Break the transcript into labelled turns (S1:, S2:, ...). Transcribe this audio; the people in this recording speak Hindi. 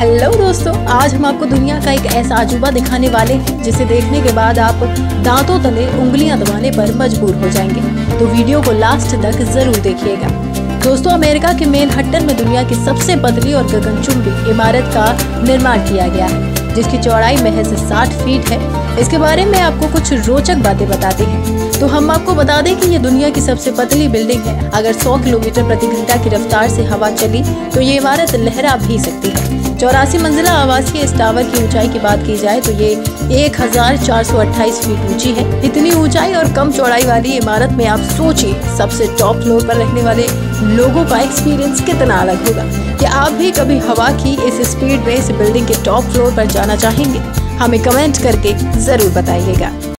S1: हेलो दोस्तों, आज हम आपको दुनिया का एक ऐसा अजूबा दिखाने वाले हैं जिसे देखने के बाद आप दांतों तले उंगलियां दबाने पर मजबूर हो जाएंगे। तो वीडियो को लास्ट तक जरूर देखिएगा। दोस्तों, अमेरिका के मैनहट्टन में दुनिया की सबसे पतली और गगनचुंबी इमारत का निर्माण किया गया है, जिसकी चौड़ाई महज 60 फीट है। इसके बारे में आपको कुछ रोचक बातें बताते हैं। तो हम आपको बता दें कि ये दुनिया की सबसे पतली बिल्डिंग है। अगर 100 किलोमीटर प्रति घंटा की रफ्तार से हवा चली तो ये इमारत लहरा भी सकती है। 84 मंजिला आवासीय इस टावर की ऊंचाई की बात की जाए तो ये 1428 फीट ऊंची है। इतनी ऊंचाई और कम चौड़ाई वाली इमारत में आप सोचिए, सबसे टॉप फ्लोर पर रहने वाले लोगों का एक्सपीरियंस कितना अलग होगा। क्या आप भी कभी हवा की इस स्पीड में इस बिल्डिंग के टॉप फ्लोर पर जाना चाहेंगे? हमें कमेंट करके जरूर बताइएगा।